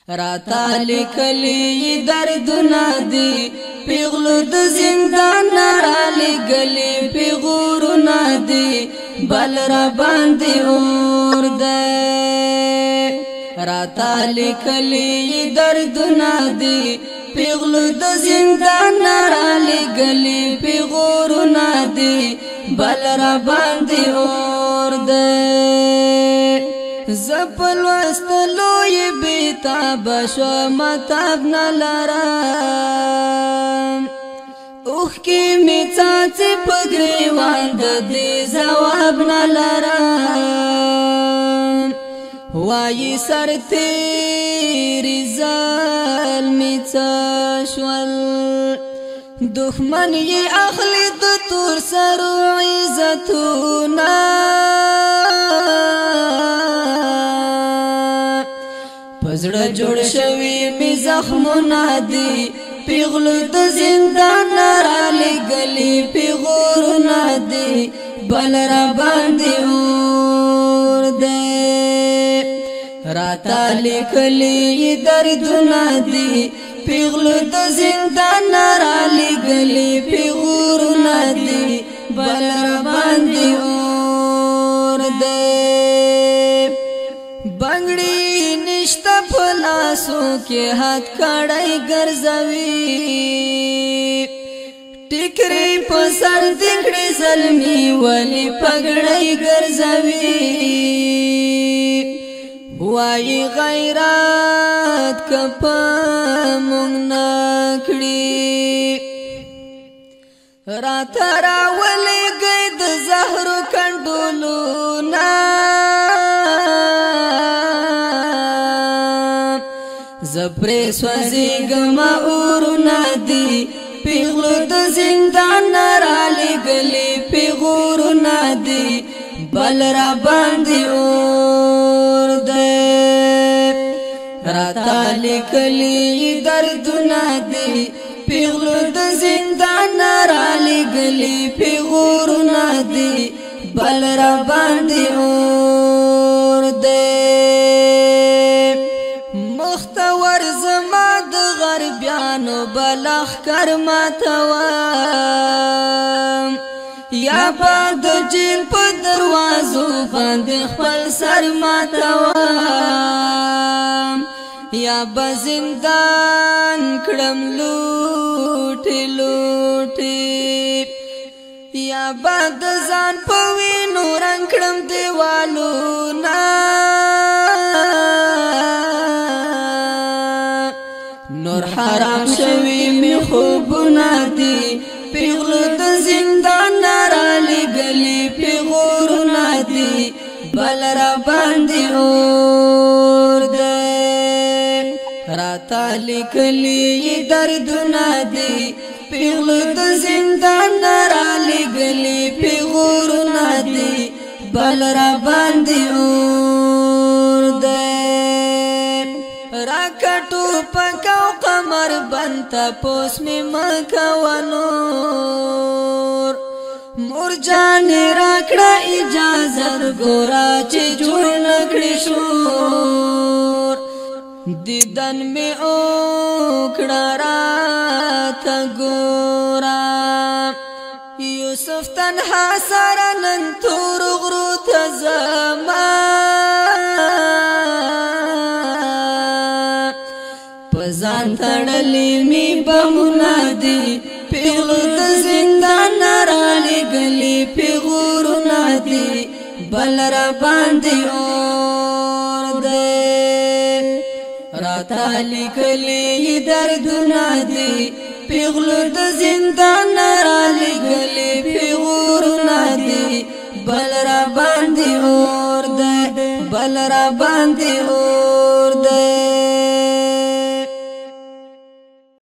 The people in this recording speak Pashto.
راتا لیکلی دردنا دی پیغلو د زندان را لګلی پیغورنا دی بل را باندې اور دی راتا لیکلی دردنا دی پیغلو د زندان را لګلی پیغورنا دی بل را باندې اور دی زپل واستلوی بیتاب شو متاب نلرم اوخ کی می چاچی پگریوان دی زواب نلرم وای سر تیری ظلمی چشول دخمن یی اخلی د تور سرو عزتونا پزړه جوړ شوی می زخمونه دی پیغلو د زندان را لګلی پیغورونه دی بل را باندې اور دی راتا لیکلی دردونه دی پیغلو د زندان را لګلی پیغورونه دی بل را باندې اور دی بنگړي نشتا پلاسو کې هات کړای ګرځوي ټیکري په سر دکړې زلمي ولی پګړای ګرځوي وای غیرت کپ مونږ نکړي رات را ولې گید زهر کندولو نا زپری سوزی گما اورونا دی پیغلو د زندان را لګلی پیغورنا دی بل را باندې اور دی راتا لیکلی دردنا دی پیغلو د زندان را لګلی پیغورنا دی بل را باندې اور دی مختور زما د غربیانو بلخ کرماتوام یا باد جیل په دروازو باندې خپل سر ماتوام یا بزندان کړم لوټي لوټي یا باد ځان په وینو رنگ کړم دیوالو نا نور حرام شوی می خوبونه دی پیغلو د زندان را لګلی پیغورونه دی بل را باندې اور دی راتا لیکلی دردونه دی پیغلو د زندان را لګلی پیغورونه دی بل را باندې اور دی راکټو پکاو قمر بنتا پوس می مکوانور مور جان راکړه اجازه ګورا چې جوړ نکړې شور دیدن می اوکړه رات ګورا یوسف تنها سره نن تور غرو ته زما ځان تړلې می بمونه دی پیغلو د زندان را لګلی پیغورونه دی بل را باندې اور دی راتا لیکلی دردونه دی پیغلو د زندان را لګلی پیغورونه دی بل را باندې اور دی بل را باندې اور دی